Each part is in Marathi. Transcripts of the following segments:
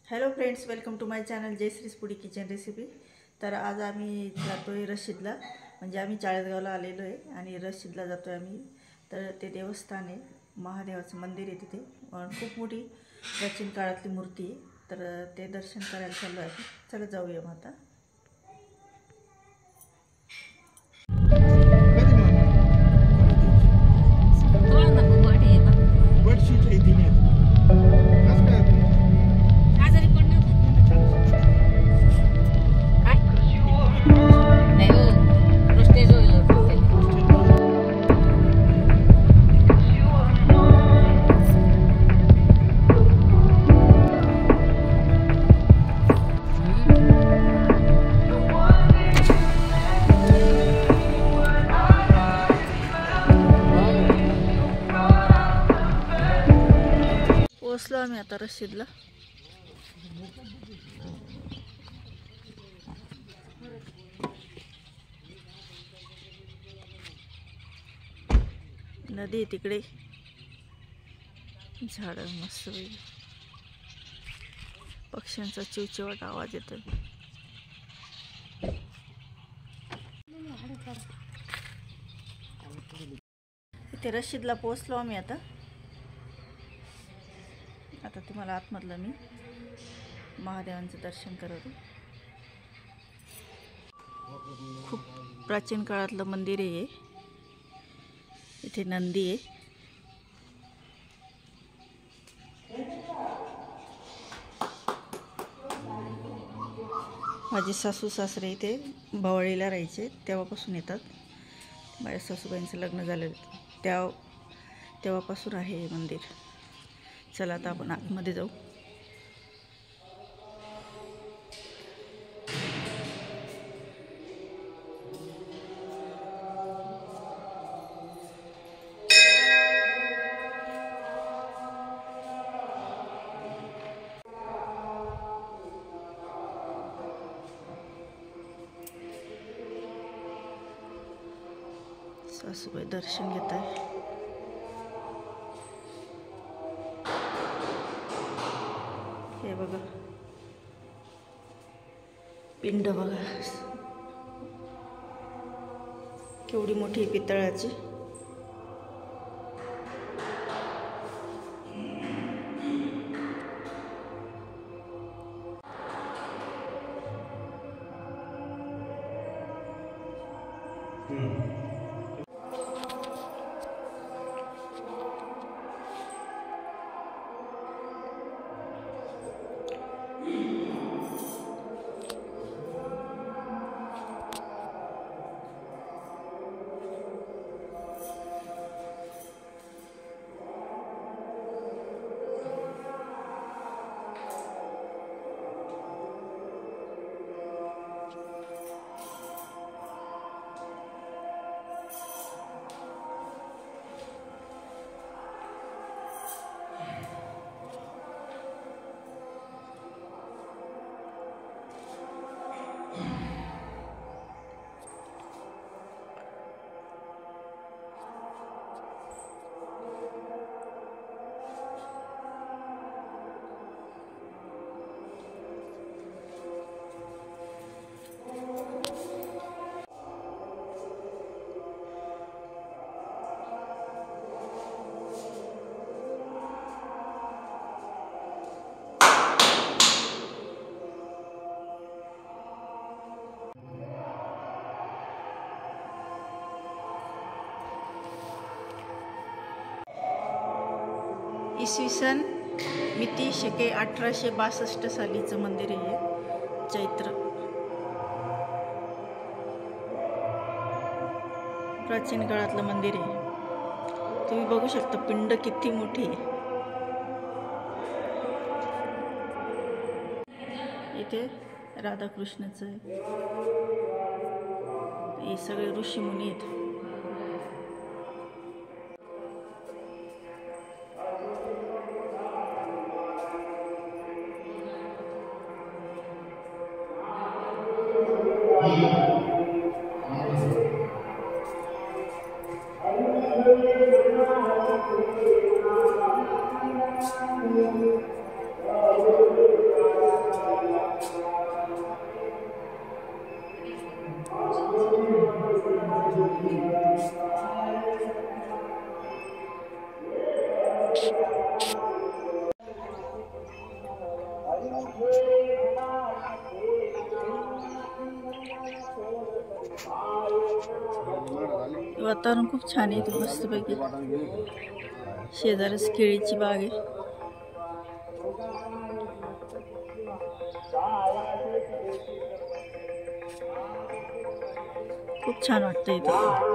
Hello friends, welcome to my channel Jayshree's foodie kitchen recipe. तर आज आम्ही जातोय रशीदला, म्हणजे आम्ही चाळीसगावला आलेलो आहे आणि रशीदला जातोय आम्ही। तर ते देवस्थान आहे, महादेवाचं मंदिर आहे तिथे, खूप मोठी प्राचीन काळातली मूर्ती आहे। तर ते दर्शन करायला चाललो आहे। चला जाऊया मग आता। पोहोचलो आम्ही आता रशीदला। नदी तिकडे, झाड मस्त, पक्ष्यांचा चिवचिवाट आवाज येतोय। इथे रशीदला पोहोचलो आम्ही आता तुम्हाला आतमधलं मी महादेवांचं दर्शन करवते। खूप प्राचीन काळातलं मंदिर आहे। इथे नंदी आहे। माझे सासू सासरे इथे भवाळीला राहायचे, तेव्हापासून येतात। माझ्या सासूबाईंचं लग्न झालं तेव्हापासून आहे हे मंदिर। चला आता आपण आतमध्ये जाऊ। सासूबाई दर्शन घेत आहे। हे बघा, पिंड बघा केवढी मोठी पितळाची। इसवी सन मिती शके 1862 सालीचं मंदिर आहे। चैत्र प्राचीन काळातलं मंदिर आहे। तुम्ही बघू शकता पिंड किती मोठी आहे। इथे राधाकृष्णाचं आहे। हे सगळे ऋषी मुनी आहेत। वातावरण खूप छान आहे, मस्तपैकी शेजारच केळीची बाग आहे. खूप छान वाटतं इथे.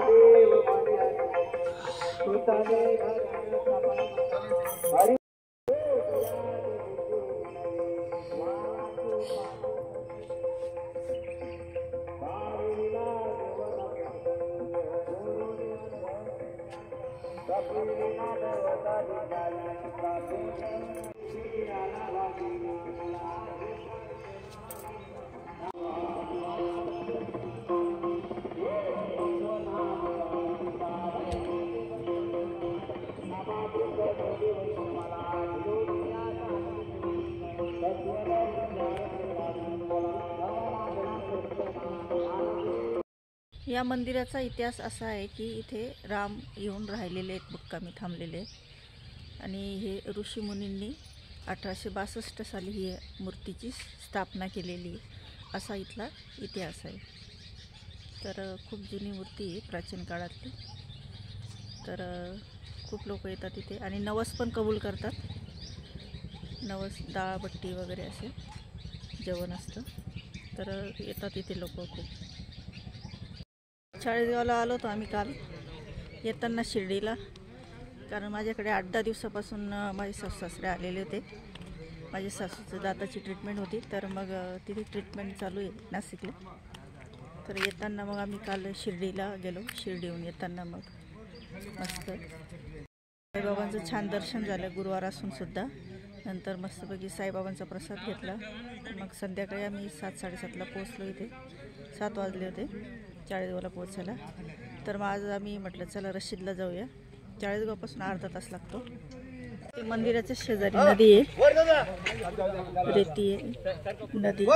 या मंदिराचा इतिहास असा आहे की इथे राम येऊन राहिलेले आहेत, मुक्कामी थांबलेले आहेत. आणि हे ऋषी मुनींनी 1862 साली ही मूर्तीची स्थापना केलेली असा इथला इतिहास आहे. तर खूप जुनी मूर्ती आहे, प्राचीन काळातली. तर खूप लोक येतात इथे आणि नवस पण कबूल करतात. नवस, डाळ बट्टी वगैरे असे जेवण असतं. तर येतात इथे लोक खूप. चाळीसगावला आलो होतो आम्ही काल येताना शिर्डीला, कारण माझ्याकडे 8-10 दिवसापासून माझे सासू सासरे आलेले होते. माझ्या सासूचं दाताची ट्रीटमेंट होती, तर मग तिथे ट्रीटमेंट चालू आहे नाशिकला. तर येताना मग आम्ही काल शिर्डीला गेलो. शिर्डीहून येताना मग मस्त साईबाबांचं छान दर्शन झालं, गुरुवार असून सुद्धा. नंतर मस्तपैकी साईबाबांचा प्रसाद घेतला. मग संध्याकाळी आम्ही 7-7:30ला पोचलो इथे. 7 वाजले होते चाळीसगावला पोचायला. तर मग आज आम्ही म्हटलं चला रशीदला जाऊया. चाळीसगावपासून अर्धा तास लागतो. ते मंदिराच्या शेजारी नदी आहे, रेती आहे नदी.